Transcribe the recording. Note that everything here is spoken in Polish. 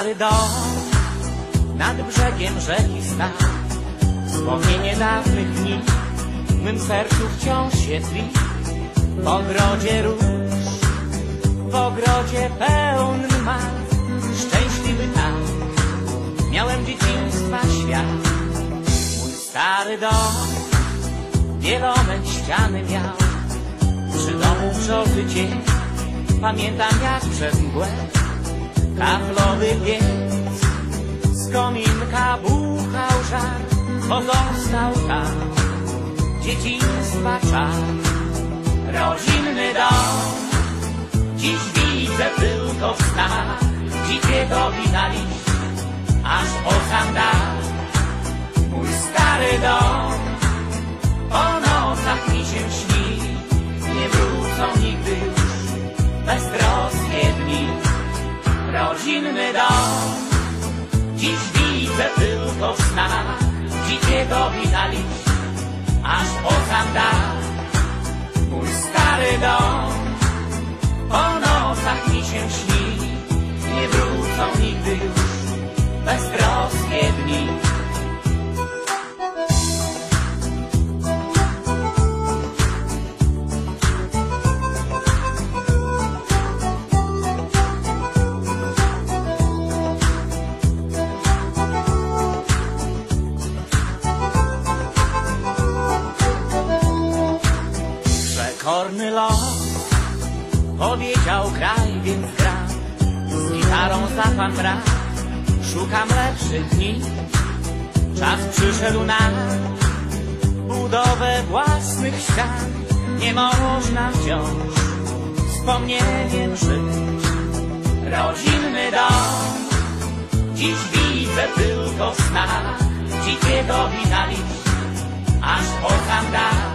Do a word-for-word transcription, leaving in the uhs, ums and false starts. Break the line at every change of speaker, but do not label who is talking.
stary dom nad brzegiem rzeki stał. Wspomnienie dawnych dni w mym sercu wciąż się tli. W ogrodzie róż, w ogrodzie pełnym mat, szczęśliwy tam miałem dzieciństwa świat. Mój stary dom bielone ściany miał, przy domu wrzowy dzień, pamiętam jak przez mgłę. Kaflowy piec, z kominka buchał żar, pozostał tam dzieciństwa czar. Rodzinny dom, dziś widzę tylko w snach, dzikie dowina liść, aż po sam dach. Mój stary dom po nocach mi się śni, nie wrócą nigdy już beztroskie dni. Rodzinny dom, dziś widzę tylko w snach, dzikie dowina liść, aż po sam dach. Mój stary dom po nocach mi się śni, nie wrócą nigdy już beztroskie dni. Korny los powiedział kraj, więc gram z gitarą za pan brat. Szukam lepszych dni, czas przyszedł na budowę własnych ścian. Nie można wciąż wspomnieniem żyć. Rodzinny dom, dziś widzę tylko w snach, dzikie dowina liść, aż po sam dach.